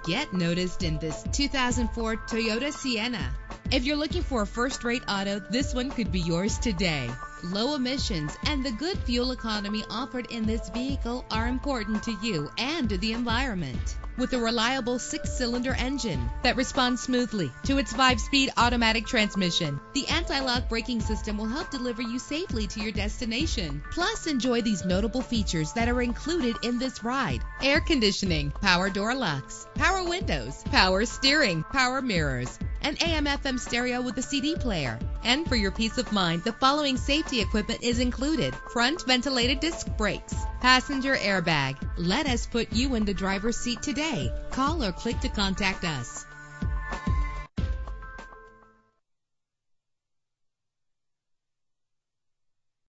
Get noticed in this 2004 Toyota Sienna. If you're looking for a first-rate auto, this one could be yours today. Low emissions and the good fuel economy offered in this vehicle are important to you and to the environment. With a reliable 6-cylinder engine that responds smoothly to its 5-speed automatic transmission, the anti-lock braking system will help deliver you safely to your destination. Plus, enjoy these notable features that are included in this ride: air conditioning, power door locks, power windows, power steering, power mirrors, an AM/FM stereo with a CD player. And for your peace of mind, the following safety equipment is included: front ventilated disc brakes, passenger airbag. Let us put you in the driver's seat today. Call or click to contact us.